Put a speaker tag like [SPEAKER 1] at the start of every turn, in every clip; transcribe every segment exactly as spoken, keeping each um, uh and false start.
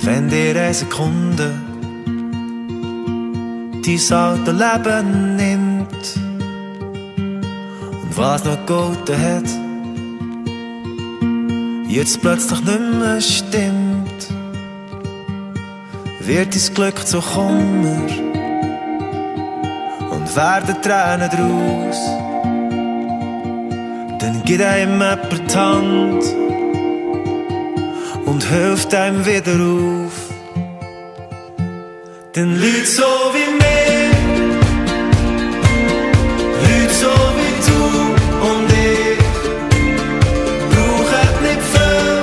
[SPEAKER 1] wenn dir eine Sekunde dein alte Leben nimmt und was noch gegolten hat, jetzt plötzlich nicht mehr stimmt, wird dein Glück zu Kummer und werden Tränen draus. Dann gibt einem jemand die Hand und hilft einem wieder auf. Denn Leute so wie mir, Leute so wie du und ich, brauchen nicht viel,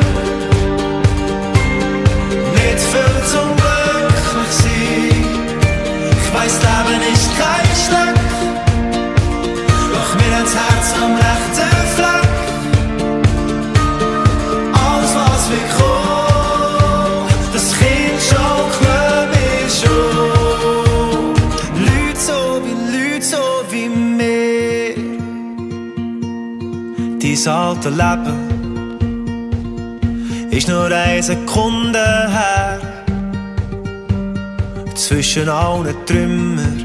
[SPEAKER 1] nicht viel zum glücklich sein. Ich weiss, Leben ist kein Schleck, doch mir hat's Herz am rechten Fleck. Alles was wir kommen, das Kind schaukelt mich schon. Leute so wie, Leute so wie mir. Dein alte Leben ist nur eine Sekunde her. Zwischen allen Trümmern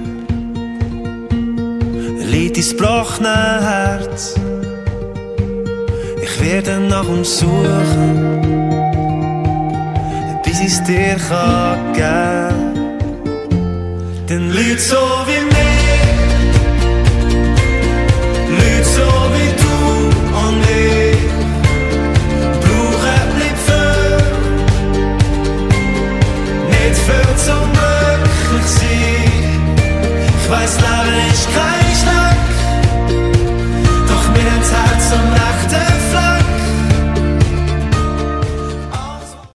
[SPEAKER 1] liegt dein gebrochene Herz. Ich werde nach ihm suchen, bis ich's dir kann geben. Denn Leute so wie mir,